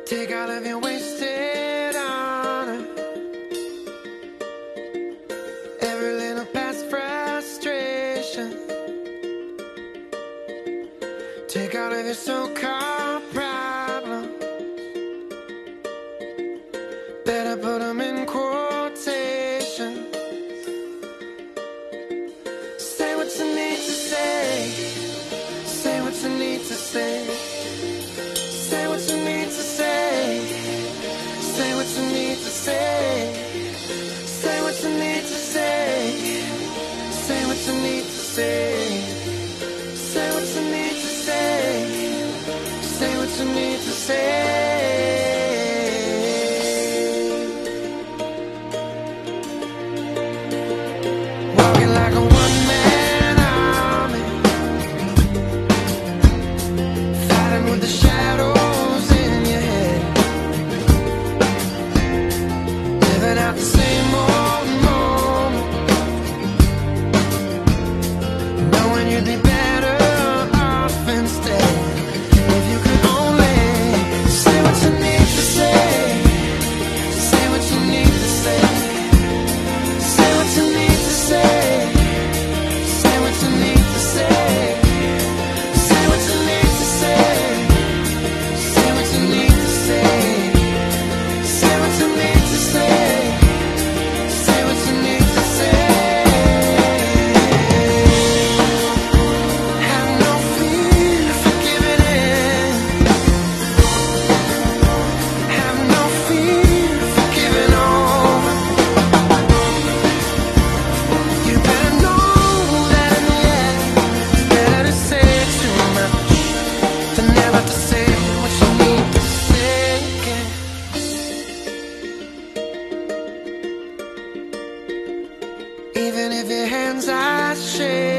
Take all of your wasted honor, every little past frustration. Take all of your so-called problems, better put them in quotations. Say what you need to say, say what you need to say, say what you need to say, say what you need to say, say what you need to say, say what you need to say, say what you need to say, say what you need to say. Walking like a one-man army, fighting with the shadows in your head, living out the same old moment, knowing you'd be better off instead. If you could only say what you need to say, say what you need to say, say what you need to say, say what you need to say, say what you need to say, say what you need to say, say what you need to say, say what you need to say. Have no fear for giving in, have no fear for giving over. You better know that in the end, it's better to say too much than never to say what you need to say again. Even if your hands are shaking,